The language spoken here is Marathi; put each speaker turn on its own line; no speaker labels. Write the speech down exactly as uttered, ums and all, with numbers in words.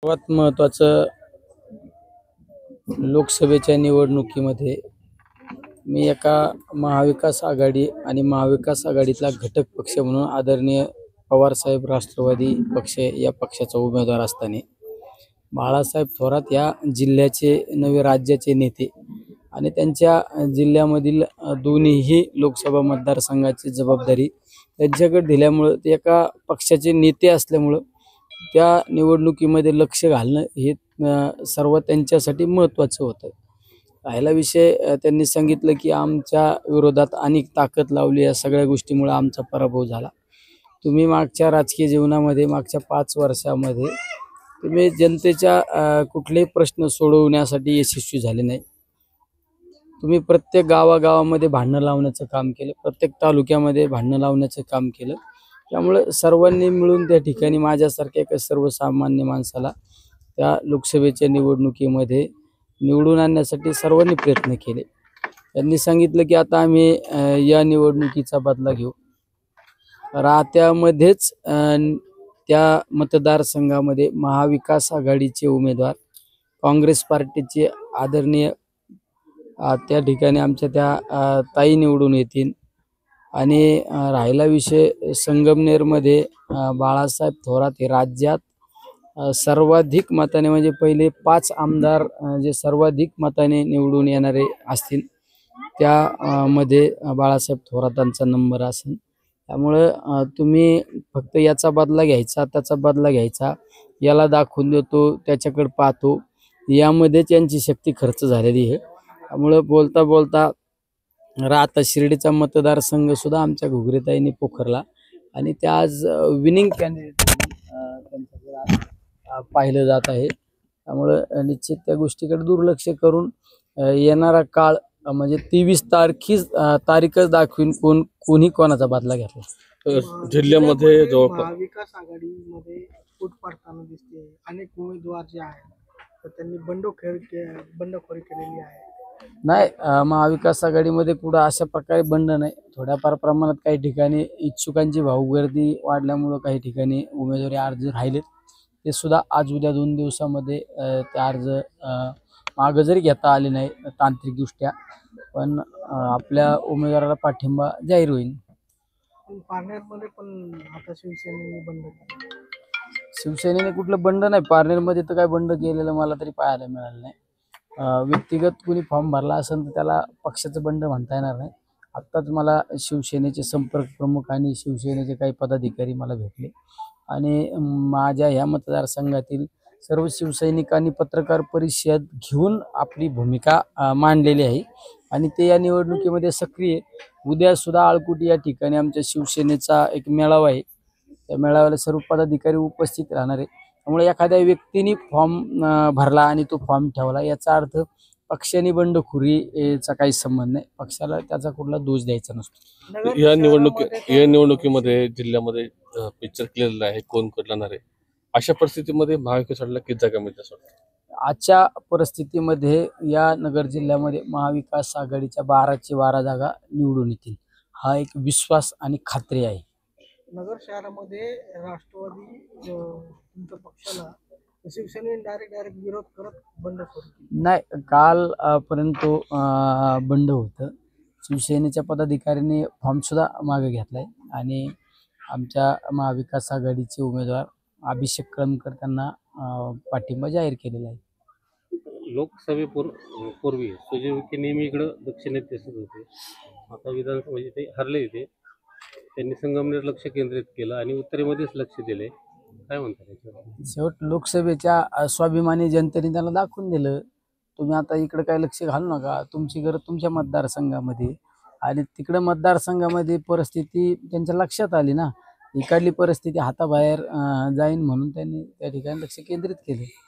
सर्वात महत्त्वाचं लोकसभेच्या निवडणुकीमध्ये मी एका महाविकास आघाडी आणि महाविकास आघाडीतला घटक पक्ष म्हणून आदरणीय पवारसाहेब राष्ट्रवादी पक्ष या पक्षाचा उमेदवार असताना बाळासाहेब थोरात या जिल्ह्याचे नवे राज्याचे नेते आणि त्यांच्या जिल्ह्यामधील दोन्हीही लोकसभा मतदारसंघाची जबाबदारी त्यांच्याकडे दिल्यामुळं ते एका पक्षाचे नेते असल्यामुळं त्या निवडणुकीमध्ये लक्ष घालणं हे सर्व त्यांच्यासाठी महत्त्वाचं होतं. राहिला विषय त्यांनी सांगितलं की आमच्या विरोधात अनेक ताकद लावली, या सगळ्या गोष्टीमुळे आमचा पराभव झाला. तुम्ही मागच्या राजकीय जीवनामध्ये मागच्या पाच वर्षामध्ये तुम्ही जनतेच्या कुठलेही प्रश्न सोडवण्यासाठी यशस्वी झाले नाही. तुम्ही प्रत्येक गावागावामध्ये भांडणं लावण्याचं काम केलं, प्रत्येक तालुक्यामध्ये भांडणं लावण्याचं काम केलं. त्यामुळे सर्वांनी मिळून त्या ठिकाणी माझ्यासारख्या एका सर्वसामान्य माणसाला त्या लोकसभेच्या निवडणुकीमध्ये निवडून आणण्यासाठी सर्वांनी प्रयत्न केले. त्यांनी सांगितलं की आता आम्ही या निवडणुकीचा बदला घेऊ. राहत्यामध्येच त्या मतदारसंघामध्ये महाविकास आघाडीचे उमेदवार काँग्रेस पार्टीचे आदरणीय त्या ठिकाणी आमच्या त्या ताई निवडून येतील. आणि राहिला विषय संगमनेरमध्ये बाळासाहेब थोरात हे राज्यात सर्वाधिक मताने म्हणजे पहिले पाच आमदार जे सर्वाधिक मताने निवडून येणारे असतील त्यामध्ये बाळासाहेब थोरातांचा नंबर असेल. त्यामुळं तुम्ही फक्त याचा बदला घ्यायचा, त्याचा बदला घ्यायचा, याला दाखवून देतो, त्याच्याकडे पाहतो, यामध्येच यांची शक्ती खर्च झालेली आहे. त्यामुळं बोलता बोलता राहता शिर्डीचा मतदारसंघ सुद्धा आमच्या घुगरेताईंनी पोखरला आणि त्या आज विनिंग कॅन्डिडेट त्यांच्याकडे पाहिलं जात आहे. त्यामुळं निश्चित त्या गोष्टीकडे दुर्लक्ष करून येणारा काळ म्हणजे तेवीस तारखी तारीखच दाखवीन कोण कोणी कोणाचा बदला घेतला.
जिल्ह्यामध्ये महाविकास आघाडीमध्ये फूट पडताना दिसते. अनेक उमेदवार जे आहेत तर त्यांनी बंडखोरी बंडखोरी केलेली आहे.
नाही, महाविकास आघाडीमध्ये कुठं अशा प्रकारे बंड नाही. थोड्याफार प्रमाणात काही ठिकाणी इच्छुकांची भाऊगर्दी वाढल्यामुळं काही ठिकाणी उमेदवारी अर्ज राहिलेत. ते सुद्धा आज उद्या दोन दिवसामध्ये ते अर्ज मागं जरी घेता आले नाही तांत्रिकदृष्ट्या, पण आपल्या उमेदवाराला पाठिंबा जाहीर होईल.
पारनेरमध्ये पण आता शिवसेनेने बंड केलं.
शिवसेनेने कुठलं बंड नाही, पारनेरमध्ये तर काय बंड केलेलं मला तरी पाहायला मिळालं नाही. व्यक्तिगत कुणी फॉर्म भरला असेल तर त्याला पक्षाचं बंड म्हणता येणार नाही. आत्ताच मला शिवसेनेचे संपर्क प्रमुख आणि शिवसेनेचे काही पदाधिकारी मला भेटले आणि माझ्या ह्या मतदारसंघातील सर्व शिवसैनिकांनी पत्रकार परिषद घेऊन आपली भूमिका मांडलेली आहे आणि ते या निवडणुकीमध्ये सक्रिय. उद्या सुद्धा आळकुटी या ठिकाणी आमच्या शिवसेनेचा एक मेळावा आहे. त्या मेळाव्याला सर्व पदाधिकारी उपस्थित राहणार आहे. त्यामुळे एखाद्या व्यक्तीने फॉर्म भरला आणि तो फॉर्म ठेवला याचा अर्थ पक्षाने बंडखोरीचा काही संबंध नाही. पक्षाला त्याचा कुठला दोष द्यायचा नसतो.
या निवडणुकी या निवडणुकीमध्ये जिल्ह्यामध्ये पिक्चर केलेलं आहे कोण करणार आहे. अशा परिस्थितीमध्ये महाविकास आघाडीला किती जागा मिळतात?
आजच्या परिस्थितीमध्ये या नगर जिल्ह्यामध्ये महाविकास आघाडीच्या बाराची बारा जागा निवडून येतील हा एक विश्वास आणि खात्री आहे.
नगर शहरामध्ये राष्ट्रवादी तुमच्या पक्षाला शिवसेनेने डायरेक्ट डायरेक्ट विरोध करत बंडखोरी
नाही. काल पर्यंत बंड होतं. शिवसेनेच्या पदाधिकाऱ्यांनी फॉर्म सुद्धा मागे घेतलाय आणि आमच्या महाविकास आघाडीचे उमेदवार अभिषेक कळमकर त्यांना पाठिंबा जाहीर केलेला आहे.
लोकसभेपूर्वी पूर्वी सुजय विखे नेहमी इकडं दक्षिणेत दिसत होते. आता विधानसभेचे ते हरले होते. त्यांनी संगमनेर लक्ष केंद्रित केलं आणि उत्तरेमध्येच लक्ष दिले. काय म्हणतात?
शेवट लोकसभेच्या स्वाभिमानी जनतेने त्याला दाखवून दिलं, तुम्ही आता इकडे काय लक्ष घालू नका, तुमची गरज तुमच्या मतदारसंघामध्ये. आणि तिकडं मतदारसंघामध्ये परिस्थिती त्यांच्या लक्षात आली ना, इकडली परिस्थिती हाताबाहेर जाईन म्हणून त्यांनी त्या ठिकाणी लक्ष केंद्रित केले.